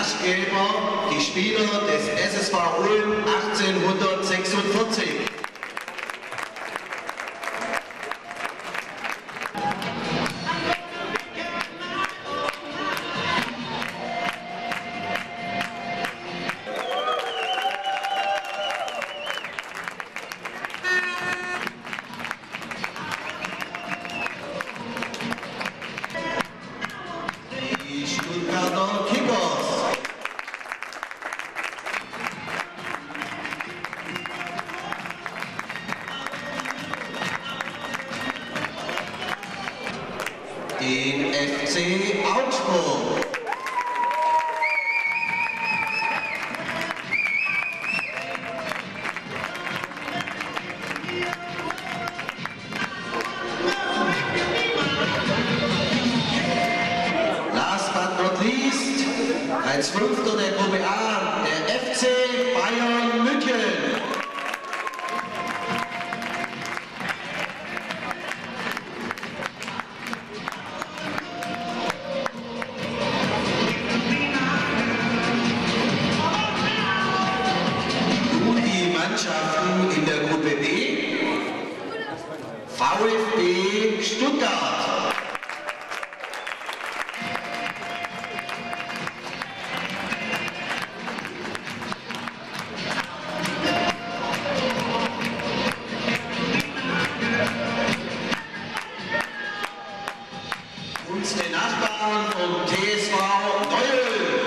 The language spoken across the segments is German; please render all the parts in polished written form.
Gastgeber, die Spieler des SSV Ulm 1846. Die Stuttgarter Kickers. Den FC Augsburg. Last but not least, als Fünfter der Gruppe A, der FC Bayern München. Mannschaften in der Gruppe B, VfB Stuttgart. Unsere Nachbarn vom TSV Neu-Ulm.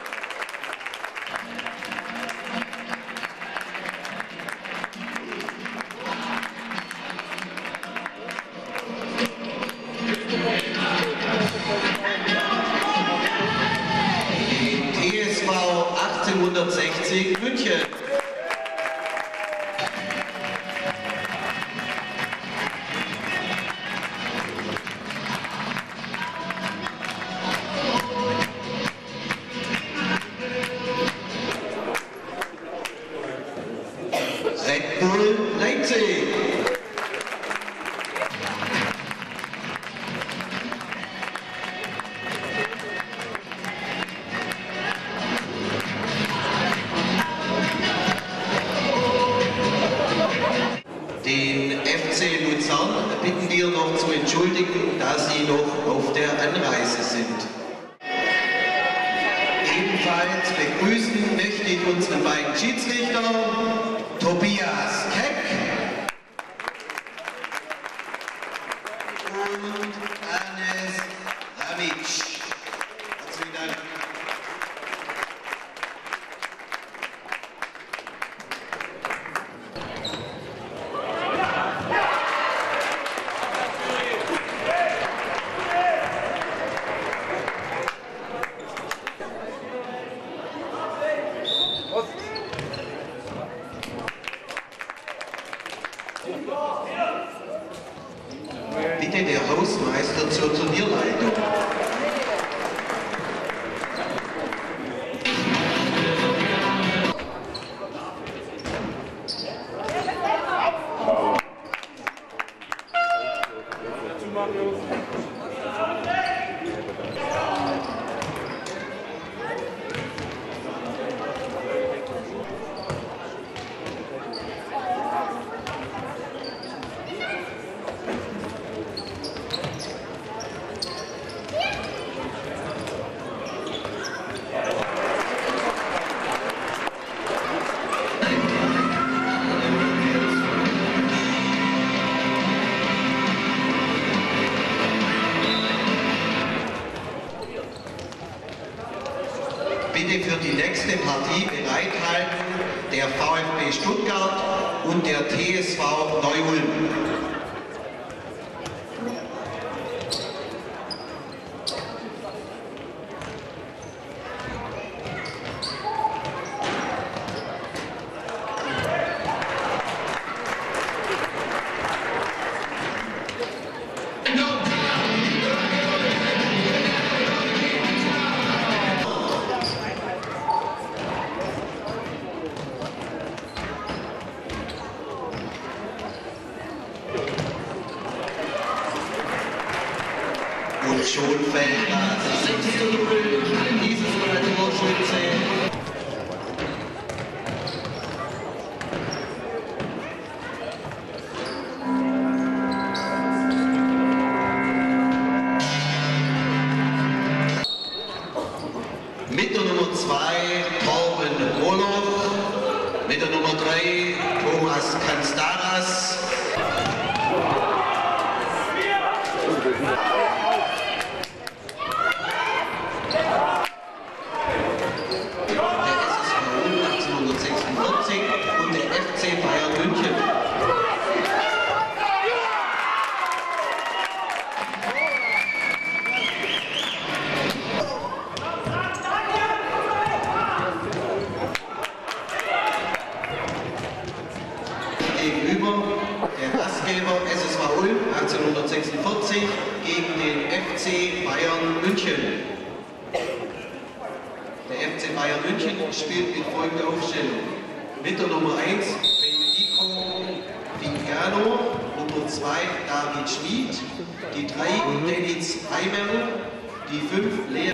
TSV 1860 München. Red Bull Leipzig. Den FC Luzern bitten wir noch zu entschuldigen, da sie noch auf der Anreise sind. Ebenfalls begrüßen möchte ich unsere beiden Schiedsrichter, Tobias Keck und Anes Ramic. Herzlichen Dank. Bitte der Hausmeister zur Turnierleitung. Bitte für die nächste Partie bereithalten der VfB Stuttgart und der TSV Neu-Ulm. Und schon fällt das 6:0 dieses Mal Torschütze Gastgeber SSV Ulm 1846 gegen den FC Bayern München. Der FC Bayern München spielt mit folgender Aufstellung. Mit der Nummer 1 Federico Vigano, Nummer 2 David Schmid, die 3 Dennis Heimer, die 5 Lea.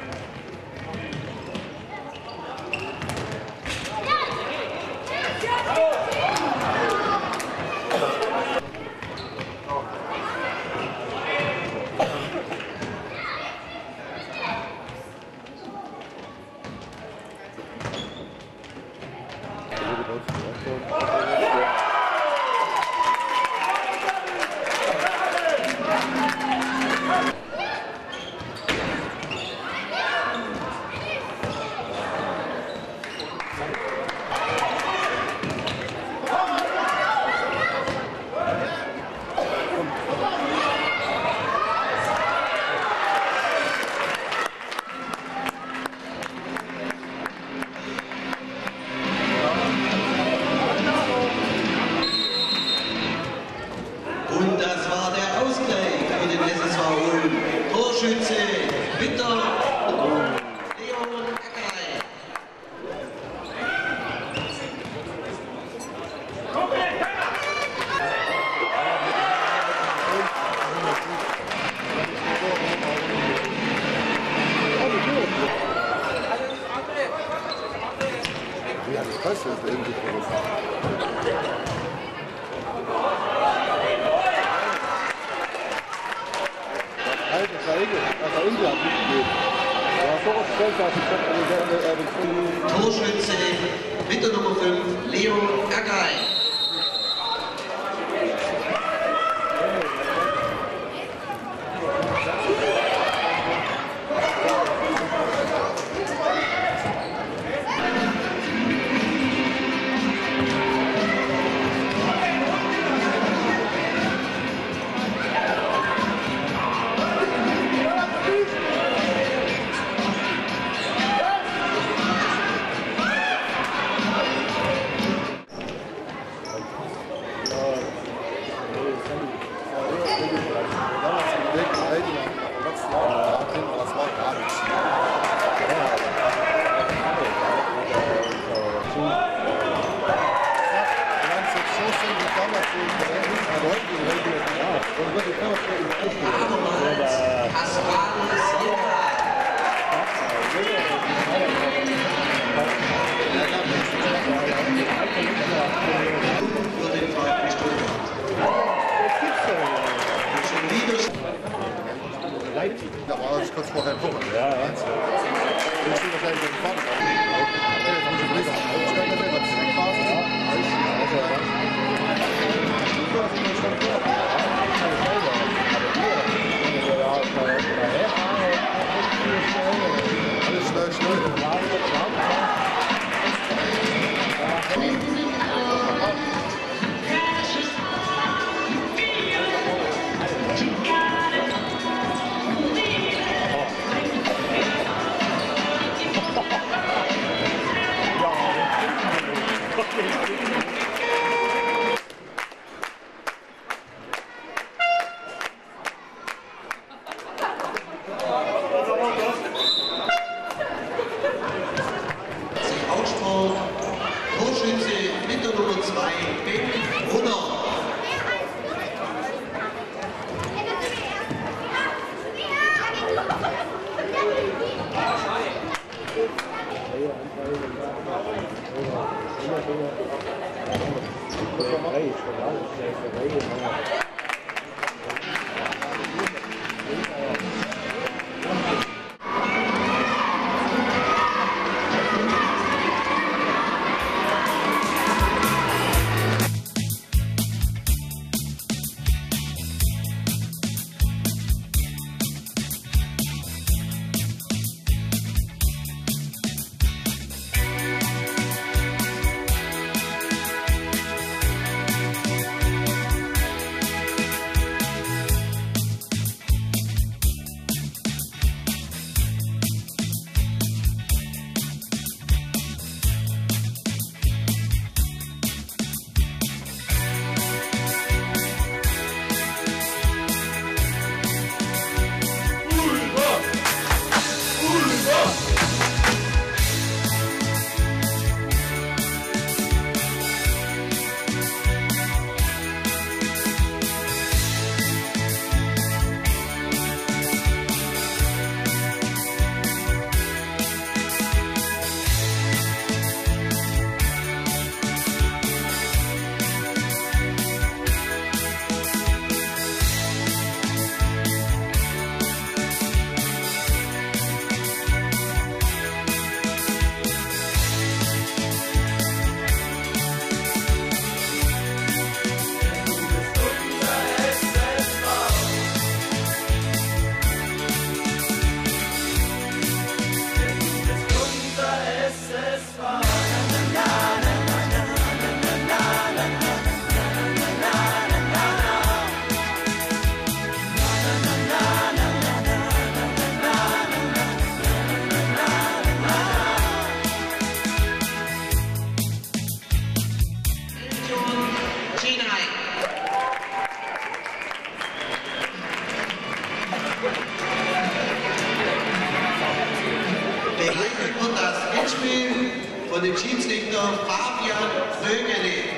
Und das war der Ausgleich für den SSV Ulm. Torschütze Winter Leon Ackerley. Ja, das heißt jetzt irgendwie Torschütze mit der Nummer 5 Leon Ackerley. Da war das kurz vorher gucken. Ja, ja. Jetzt steht wahrscheinlich der Fahrt. Alles schnell, schnell. von dem Schiedsrichter Fabian Vögele.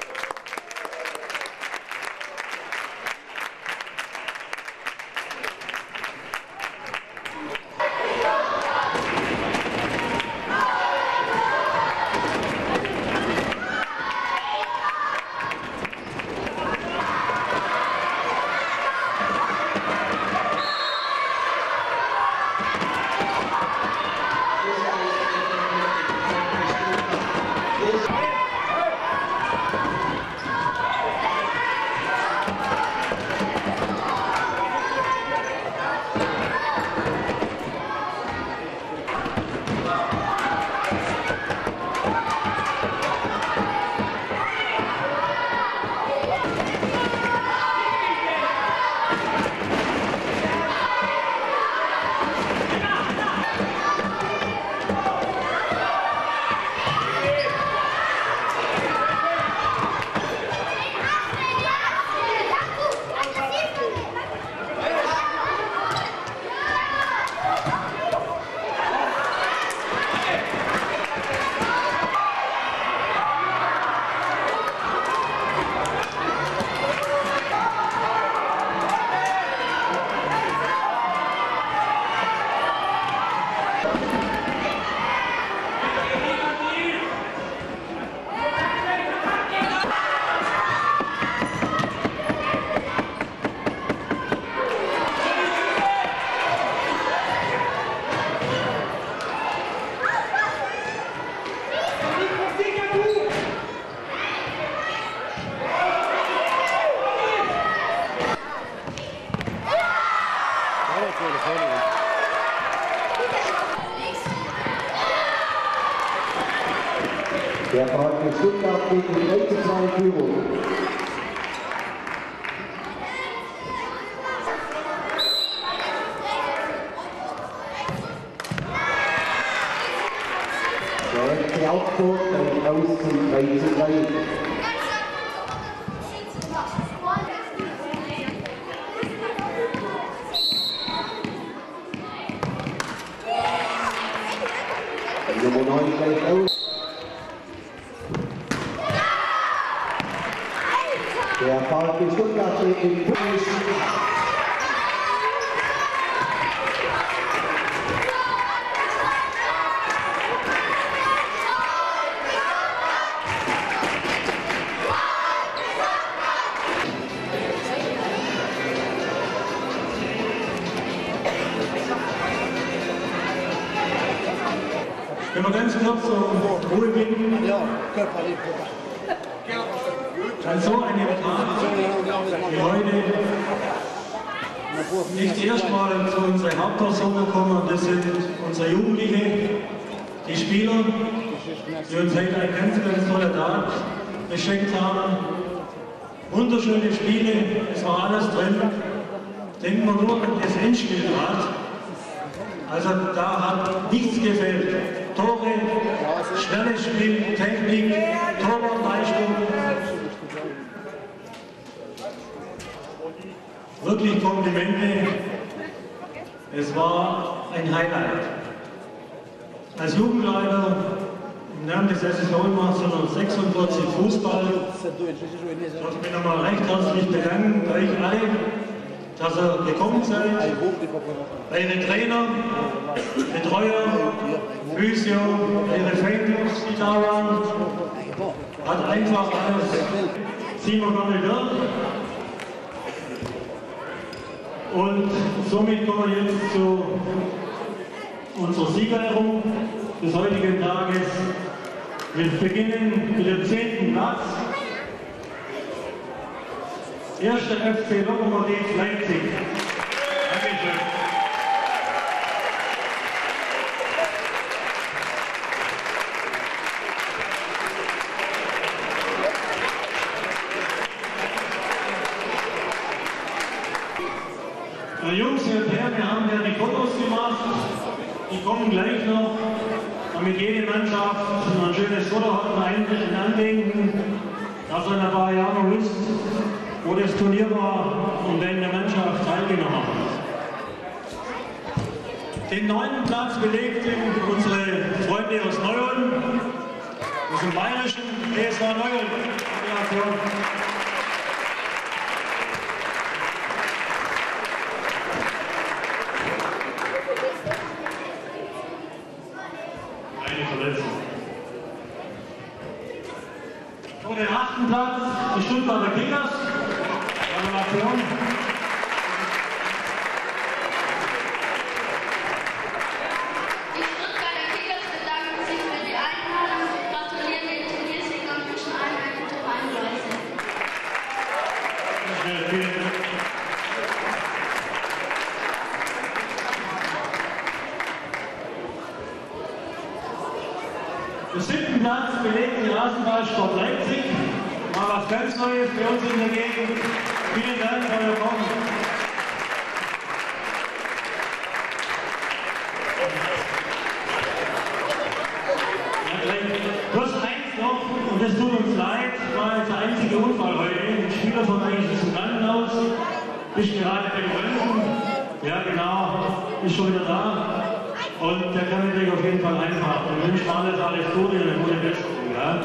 Der VfB Stuttgart geht in 3:2 Führung. Der FC Augsburg geht aus zum 3:3. Nummer 9 gleich aus. Der VfB Stuttgart steht im Finish. Wenn wir ganz kurz zur Ruhe gehen. Ja, körperlich. An so einem Tag wie heute nicht erstmal zu unserer Hauptperson gekommen, das sind unsere Jugendlichen, die Spieler, die uns heute einen ganz, ganz tollen Tag geschenkt haben. Wunderschöne Spiele, es war alles drin. Denken wir nur an das Endspiel gerade. Also da hat nichts gefehlt. Tore, schnelles Spiel, Technik, Torwartleistung. Wirklich Komplimente. Es war ein Highlight. Als Jugendleiter im Namen des SSV-Machers 46 Fußball darf ich mich nochmal recht herzlich bedanken bei euch alle, dass ihr gekommen seid. Eure Trainer, Betreuer, Physio, eure Fanclubs, die da waren. Hat einfach alles. Ziehen wir gar nicht durch. Und somit kommen wir jetzt zu unserer Siegerehrung des heutigen Tages. Wir beginnen mit dem 10. Platz. Erster FC Lokomotiv Leipzig. Dankeschön. Jungs und Herren, wir haben ja die Fotos gemacht, die kommen gleich noch, damit jede Mannschaft ein schönes Foto hat und ein Andenken, dass ihr in ein paar Jahren wisst, wo das Turnier war und wenn der Mannschaft teilgenommen hat. Den 9. Platz belegten unsere Freunde aus Neuholm. aus dem bayerischen TSV Neu-Ulm. Eine Verletzung. So, den 8. Platz, die Stuttgarter Kickers. Gratulation. Die Stuttgarter Kickers bedanken sich für die Einladung, gratulieren den Turniersiegern und wünschen allen eine gute Heimreise. Vielen Dank. Den 7. Platz belegt die Rasenballsport Leipzig. Mal was ganz Neues für uns in der Gegend. Vielen Dank für euer Kommen. Plus eins noch, und das tut uns leid, war jetzt der einzige Unfall heute. Ein Spieler von eigentlich ist im Krankenhaus, ist gerade beim Röntgen. Ja genau, ist schon wieder da. Und der kann natürlich auf jeden Fall einfach. Wir wünschen alles Gute und eine gute Besserung. Ja?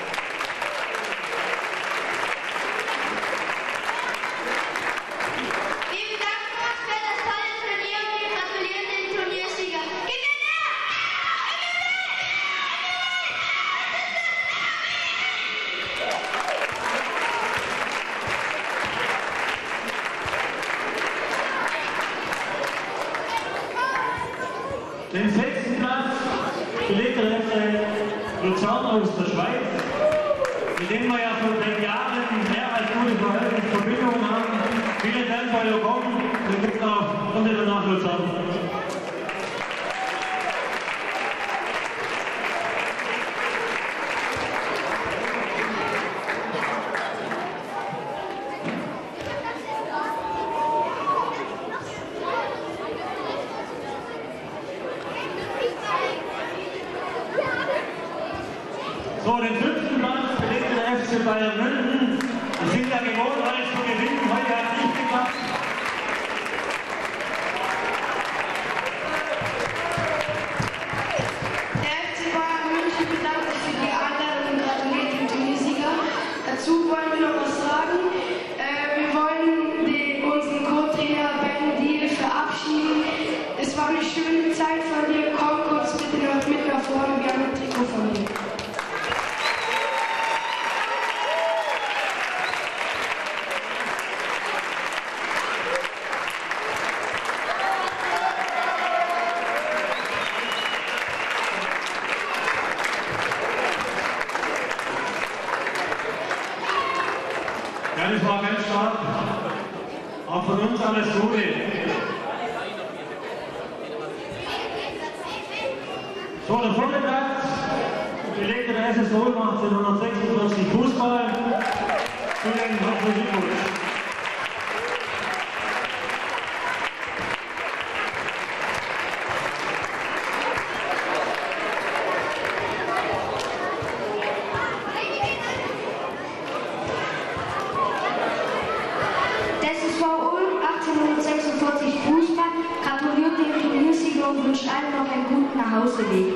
Vielen Dank für das tolle Turnier und wir gratulieren den Turniersieger. Den 6. Platz belegt der FC Luzern aus der Schweiz, mit dem wir ja schon seit Jahren mehr als gute Verbindungen haben. Vielen Dank für euer Kommen. Wir gucken auch unter nach Luzern. So, den 5. Platz belegte der FC Bayern München. Wir sind ja gewohnt, alles zu gewinnen. Heute hat es nicht geklappt. Der FC Bayern München bedankt sich für die Einladung und gratuliert dem Turniersieger. Dazu wollen wir noch was sagen. Wir wollen unseren Co-Trainer Ben Diel verabschieden. Es war eine schöne Zeit von dir. Komm kurz bitte noch mit nach vorne. Wir haben ein Trikot von dir. Ja, das war ganz stark. Auch von uns alles Gute. So, der 4. Platz belegte der SSV 1846 Fußball. Vielen herzlichen Glückwunsch. Der SSV Ulm 1846 Fußball gratuliert dem Turniersieger und wünscht allen noch einen guten Nachhauseweg.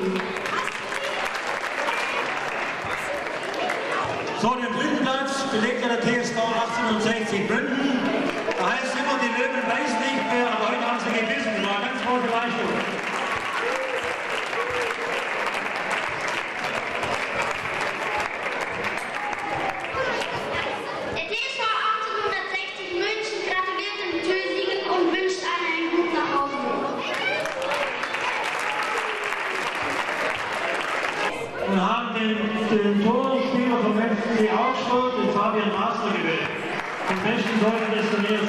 So, den 3. Platz belegte der TSV 1860 Bünden. Da heißt es immer, die Löwen weiß nicht mehr, aber heute haben sie gewissen. War eine ganz große Leistung. Der TSV 1860 München gratuliert den Turniersiegern und wünscht allen einen guten Nachhauseweg. Und haben den Torspieler vom FC Augsburg, den Fabian Master, gewählt. Den besten Torhüter des Turniers.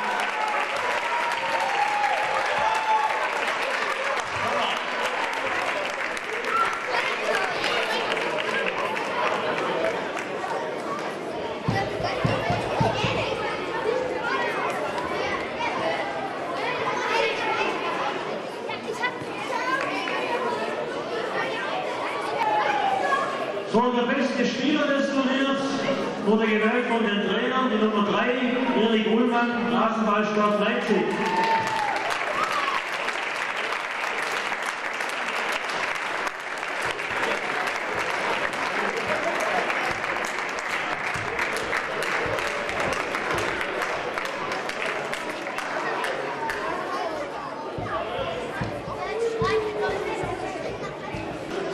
So, der beste Spieler des Turniers wurde gewählt von den Trainern, die Nummer 3, Erik Ullmann, Rasenballsport Leipzig.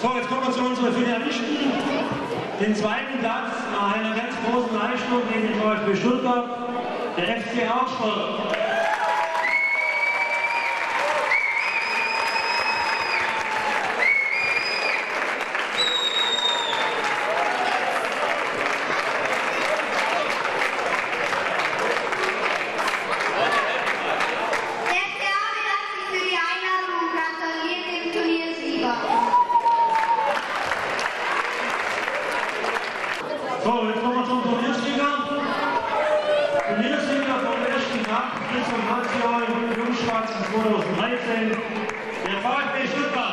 So, jetzt kommen wir zu unseren Finalisten. Den zweiten Platz nach einer ganz großen Leistung gegen den VfB Stuttgart, der FC Augsburg. So, jetzt kommen wir zum Turniersieger. Turniersieger vom ersten Tag bis zum nationalen Jungschwarzen 2013, der VfB Stuttgart.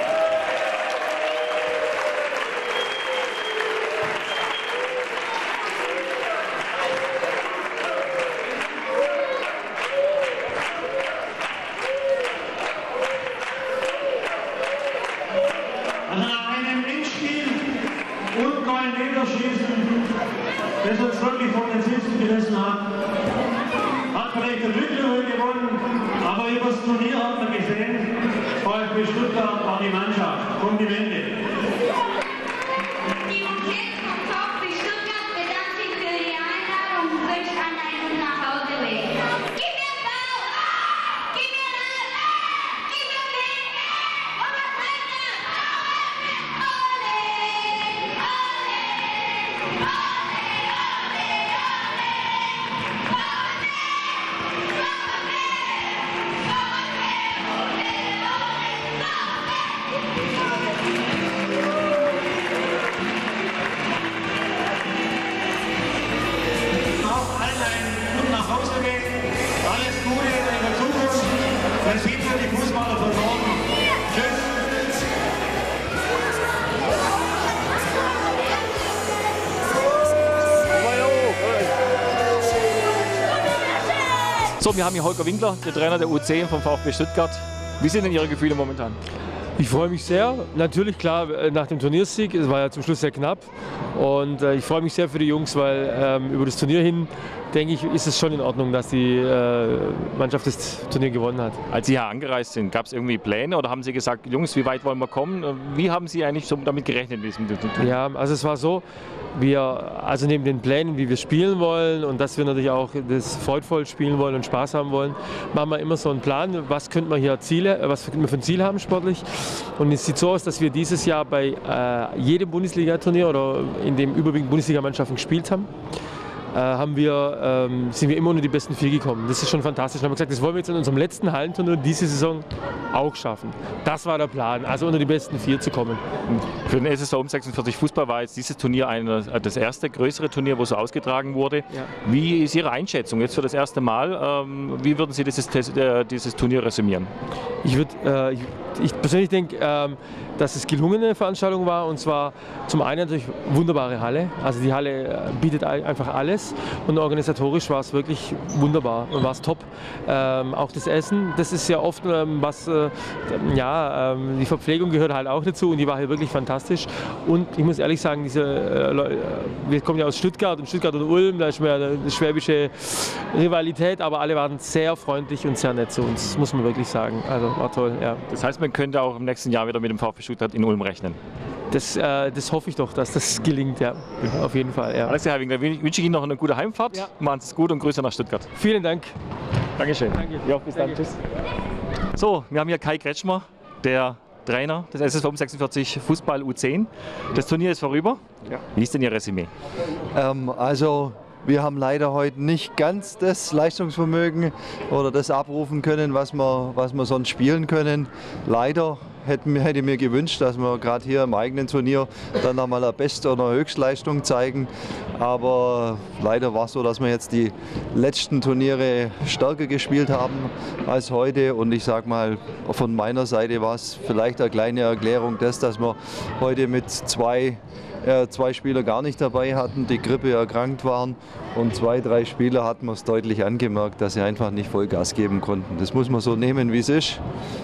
Also nach einem Endspiel und neuen Meterschießen, das uns wirklich von den Sitzen gerissen hat vielleicht der Glückliche gewonnen, aber über das Turnier hat man gesehen, VfB Stuttgart war die Mannschaft. Komplimente. Die U10 vom VfB Stuttgart bedankt sich für die Einladung und wünscht einen guten Nachhauseweg. Gib mir den Ball! Gib mir den Ball! Gib mir den Ball! Und was sagt er? Ole! Ole! Ole! Alles Gute in der Zukunft. Das sieht für die Fußballer von morgen. Tschüss. So, wir haben hier Holger Winkler, der Trainer der U10 vom VfB Stuttgart. Wie sind denn Ihre Gefühle momentan? Ich freue mich sehr. Natürlich, klar, nach dem Turniersieg, es war ja zum Schluss sehr knapp. Und ich freue mich sehr für die Jungs, weil über das Turnier hin, denke ich, ist es schon in Ordnung, dass die Mannschaft das Turnier gewonnen hat. Als Sie hier angereist sind, gab es irgendwie Pläne oder haben Sie gesagt, Jungs, wie weit wollen wir kommen? Wie haben Sie eigentlich so damit gerechnet? Ja, also es war so, also neben den Plänen, wie wir spielen wollen und dass wir natürlich auch das freudvoll spielen wollen und Spaß haben wollen, machen wir immer so einen Plan, was könnten wir hier was könnten wir für ein Ziel haben sportlich. Und es sieht so aus, dass wir dieses Jahr bei jedem Bundesliga-Turnier oder in dem überwiegend Bundesligamannschaften gespielt haben. Sind wir immer unter die besten 4 gekommen. Das ist schon fantastisch. Dann haben wir gesagt, das wollen wir jetzt in unserem letzten Hallenturnier diese Saison auch schaffen. Das war der Plan, also unter die besten 4 zu kommen. Für den SSV 46 Fußball war jetzt dieses Turnier das erste größere Turnier, wo so ausgetragen wurde. Ja. Wie ist Ihre Einschätzung jetzt für das erste Mal? Wie würden Sie dieses Turnier resümieren? Ich persönlich denke, dass es gelungene Veranstaltung war, und zwar zum einen natürlich wunderbare Halle. Also die Halle bietet einfach alles und organisatorisch war es wirklich wunderbar und war es top. Auch das Essen, das ist ja oft die Verpflegung gehört halt auch dazu und die war hier wirklich fantastisch. Und ich muss ehrlich sagen, wir kommen ja aus Stuttgart und Ulm, da ist mehr eine schwäbische Rivalität, aber alle waren sehr freundlich und sehr nett zu uns, muss man wirklich sagen. Also war toll, ja. Das heißt, man könnte auch im nächsten Jahr wieder mit dem VfB Stuttgart in Ulm rechnen? Das hoffe ich doch, dass das gelingt, ja. Auf jeden Fall, ja. Alles klar, Herr Winkler, wünsche ich Ihnen noch eine gute Heimfahrt. Ja. Machen Sie es gut und Grüße nach Stuttgart. Vielen Dank. Dankeschön. Danke. Ja, bis dann. Tschüss. So, wir haben hier Kai Kretschmer, der Trainer des SSV 46 Fußball U10. Das Turnier ist vorüber. Ja. Wie ist denn Ihr Resümee? Wir haben leider heute nicht ganz das Leistungsvermögen oder das abrufen können, was wir sonst spielen können. Leider hätte ich mir gewünscht, dass wir gerade hier im eigenen Turnier dann nochmal eine Best- oder Höchstleistung zeigen. Aber leider war es so, dass wir jetzt die letzten Turniere stärker gespielt haben als heute. Und ich sage mal, von meiner Seite war es vielleicht eine kleine Erklärung des, dass wir heute mit zwei Spieler gar nicht dabei hatten, die Grippe erkrankt waren, und 2, 3 Spieler hatten wir es deutlich angemerkt, dass sie einfach nicht Vollgas geben konnten. Das muss man so nehmen, wie es ist.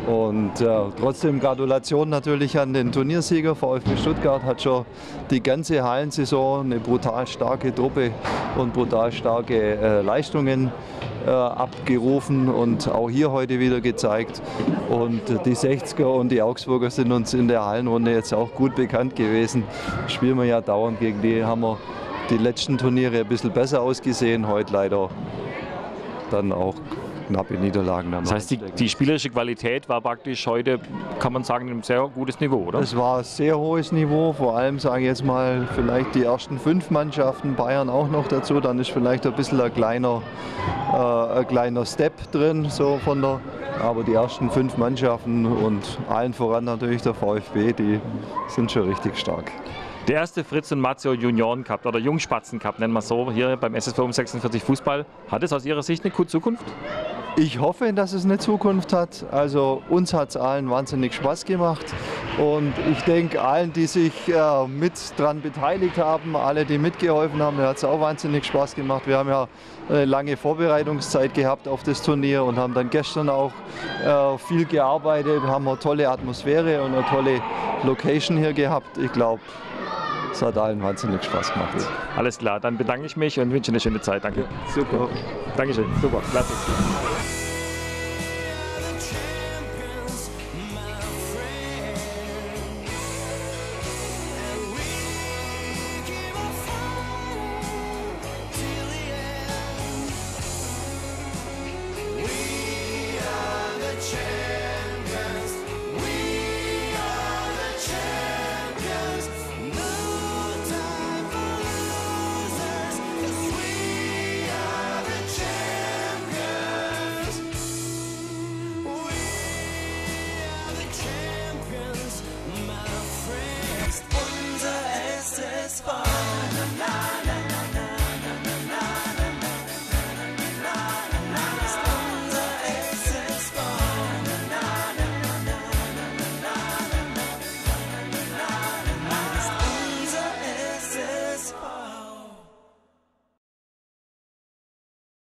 Und trotzdem Gratulation natürlich an den Turniersieger VfB Stuttgart, hat schon die ganze Hallensaison eine brutal starke Truppe und brutal starke Leistungen abgerufen und auch hier heute wieder gezeigt. Und die 60er und die Augsburger sind uns in der Hallenrunde jetzt auch gut bekannt gewesen. Spielen wir ja dauernd gegen die, haben wir die letzten Turniere ein bisschen besser ausgesehen, heute leider dann auch knappe Niederlagen. Das heißt, die spielerische Qualität war praktisch heute, kann man sagen, ein sehr gutes Niveau, oder? Es war ein sehr hohes Niveau, vor allem sage ich jetzt mal vielleicht die ersten 5 Mannschaften, Bayern auch noch dazu, dann ist vielleicht ein bisschen ein kleiner Step drin, so von der, aber die ersten 5 Mannschaften und allen voran natürlich der VfB, die sind schon richtig stark. Der erste Fritz und Mazzeo Junioren Cup oder Jungspatzen Cup, nennen wir es so, hier beim SSV um 46 Fußball. Hat es aus Ihrer Sicht eine gute Zukunft? Ich hoffe, dass es eine Zukunft hat. Also uns hat es allen wahnsinnig Spaß gemacht und ich denke allen, die sich mit dran beteiligt haben, alle, die mitgeholfen haben, hat es auch wahnsinnig Spaß gemacht. Wir haben ja eine lange Vorbereitungszeit gehabt auf das Turnier und haben dann gestern auch viel gearbeitet, haben eine tolle Atmosphäre und eine tolle Location hier gehabt. Ich glaube, es hat allen wahnsinnig Spaß gemacht. Alles klar, dann bedanke ich mich und wünsche eine schöne Zeit. Danke. Super. Dankeschön. Super, klasse.